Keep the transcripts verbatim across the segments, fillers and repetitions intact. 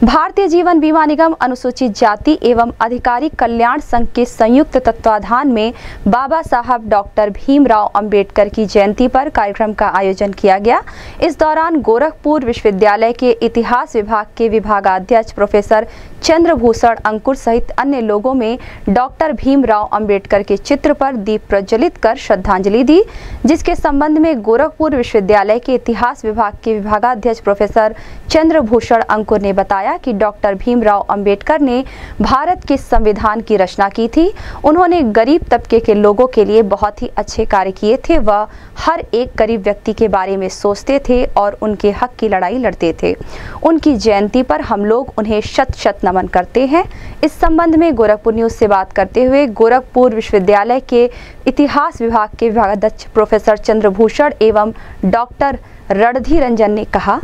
भारतीय जीवन बीमा निगम अनुसूचित जाति एवं अधिकारी कल्याण संघ के संयुक्त तत्वाधान में बाबा साहब डॉक्टर भीमराव अंबेडकर की जयंती पर कार्यक्रम का आयोजन किया गया। इस दौरान गोरखपुर विश्वविद्यालय के इतिहास विभाग के विभागाध्यक्ष प्रोफेसर चंद्रभूषण अंकुर सहित अन्य लोगों में डॉक्टर भीमराव अंबेडकर के चित्र पर दीप प्रज्वलित कर श्रद्धांजलि दी, जिसके संबंध में गोरखपुर विश्वविद्यालय के इतिहास विभाग के विभागाध्यक्ष प्रोफेसर चंद्रभूषण अंकुर ने बताया कि डॉक्टर भीमराव अंबेडकर ने भारत के संविधान की रचना की थी। उन्होंने गरीब तबके के लोगों के लिए बहुत ही अच्छे कार्य किए थे। वह हर एक गरीब व्यक्ति के बारे में सोचते थे और उनके हक की लड़ाई लड़ते थे। उनकी जयंती पर हम लोग उन्हें शत शत नमन करते हैं। इस संबंध में गोरखपुर न्यूज से बात करते हुए गोरखपुर विश्वविद्यालय के इतिहास विभाग के विभागाध्यक्ष प्रोफेसर चंद्रभूषण एवं डॉक्टर रणधीर रंजन ने कहा,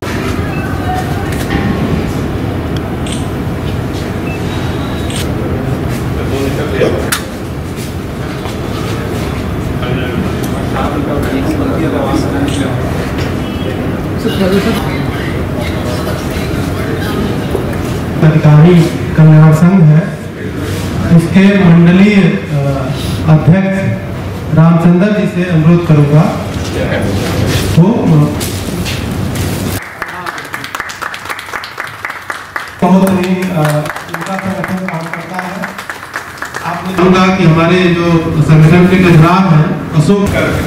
अधिकारी कल्याण संघ है, इसके मंडलीय अध्यक्ष रामचंद्र जी से अनुरोध करूंगा तो बहुत ही इनका संगठन काम करता है। आपने देखा कि हमारे जो संगठन के खिलाफ हैं अशोक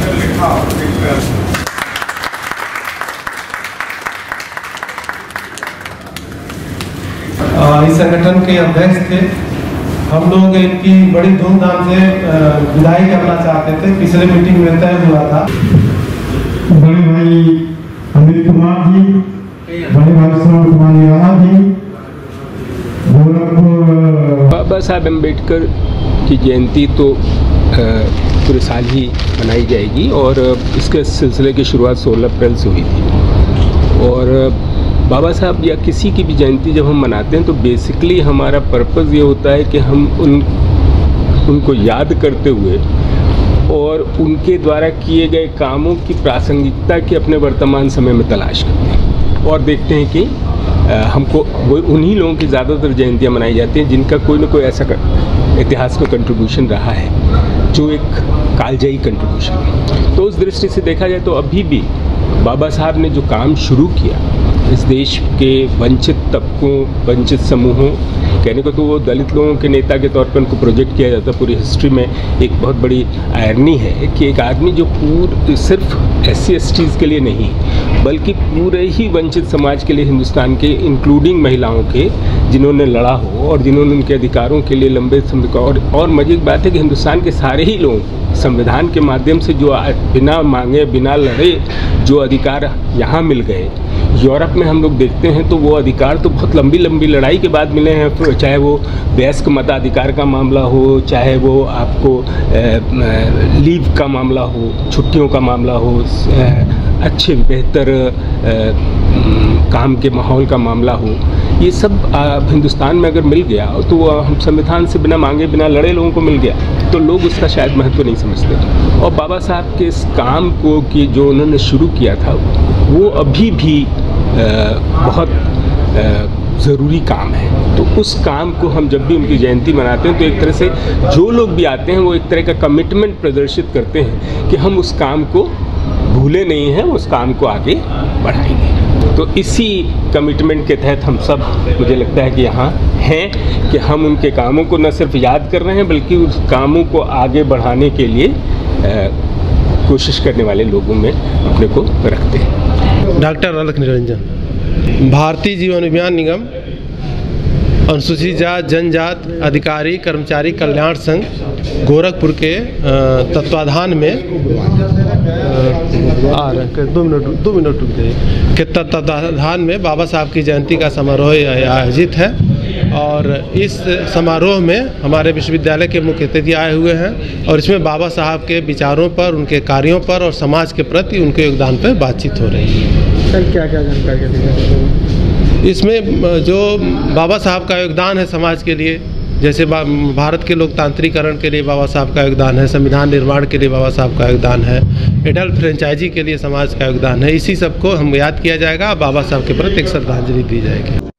इस संगठन के अध्यक्ष थे। हम लोग इनकी बड़ी धूमधाम से विदाई करना चाहते थे। पिछले मीटिंग में तय हुआ था। बड़े भाई अमित कुमार जी, बड़े भाई श्रवण कुमार यादव जी, गोरखपुर। बाबा साहब अम्बेडकर की जयंती तो पूरे साल ही मनाई जाएगी और इसके सिलसिले की शुरुआत सोलह अप्रैल से हुई थी। और बाबा साहब या किसी की भी जयंती जब हम मनाते हैं तो बेसिकली हमारा पर्पज़ ये होता है कि हम उन उनको याद करते हुए और उनके द्वारा किए गए कामों की प्रासंगिकता की अपने वर्तमान समय में तलाश करते हैं और देखते हैं कि आ, हमको वो उन्हीं लोगों की ज़्यादातर जयंतियाँ मनाई जाती हैं जिनका कोई ना कोई ऐसा इतिहास में कंट्रीब्यूशन रहा है जो एक कालजयी कंट्रीब्यूशन। तो उस दृष्टि से देखा जाए तो अभी भी बाबा साहब ने जो काम शुरू किया इस देश के वंचित तबकों, वंचित समूहों, कहने को तो वो दलित लोगों के नेता के तौर पर उनको प्रोजेक्ट किया जाता है। पूरी हिस्ट्री में एक बहुत बड़ी आयरनी है कि एक आदमी जो पूरे सिर्फ एस सी एस टीज़ के लिए नहीं बल्कि पूरे ही वंचित समाज के लिए, हिंदुस्तान के इंक्लूडिंग महिलाओं के, जिन्होंने लड़ा हो और जिन्होंने उनके अधिकारों के लिए लंबे समय का और, और मजे की बात है कि हिंदुस्तान के सारे ही लोग संविधान के माध्यम से जो बिना मांगे बिना लड़े जो अधिकार यहाँ मिल गए, यूरोप में हम लोग देखते हैं तो वो अधिकार तो बहुत लंबी लंबी लड़ाई के बाद मिले हैं। चाहे वो वयस्क मताधिकार का मामला हो, चाहे वो आपको लीव का मामला हो, छुट्टियों का मामला हो, अच्छे बेहतर काम के माहौल का मामला हो, ये सब आ, हिंदुस्तान में अगर मिल गया तो हम संविधान से बिना मांगे बिना लड़े लोगों को मिल गया तो लोग उसका शायद महत्व नहीं समझते। और बाबा साहब के इस काम को कि जो उन्होंने शुरू किया था वो अभी भी आ, बहुत ज़रूरी काम है। तो उस काम को हम जब भी उनकी जयंती मनाते हैं तो एक तरह से जो लोग भी आते हैं वो एक तरह का कमिटमेंट प्रदर्शित करते हैं कि हम उस काम को भूले नहीं हैं, उस काम को आगे बढ़ाएंगे। तो इसी कमिटमेंट के तहत हम सब, मुझे लगता है कि यहाँ हैं कि हम उनके कामों को न सिर्फ याद कर रहे हैं बल्कि उस कामों को आगे बढ़ाने के लिए आ, कोशिश करने वाले लोगों में अपने को रखते हैं। डॉक्टर अलख निरंजन, भारतीय जीवन बीमा निगम अनुसूचित जात जनजात अधिकारी कर्मचारी कल्याण संघ गोरखपुर के तत्वाधान में आ रहे दो मिनट दो मिनट रुक जाइए के तत्वाधान में बाबा साहब की जयंती का समारोह आयोजित है। और इस समारोह में हमारे विश्वविद्यालय के मुख्य अतिथि आए हुए हैं और इसमें बाबा साहब के विचारों पर, उनके कार्यों पर और समाज के प्रति उनके योगदान पर बातचीत हो रही है। सर क्या क्या जानकारी इसमें जो बाबा साहब का योगदान है समाज के लिए, जैसे भारत के लोकतांत्रिकरण के लिए बाबा साहब का योगदान है, संविधान निर्माण के लिए बाबा साहब का योगदान है, एडल्ट फ्रेंचाइजी के लिए समाज का योगदान है, इसी सब को हम याद किया जाएगा। बाबा साहब के प्रति एक श्रद्धांजलि दी जाएगी।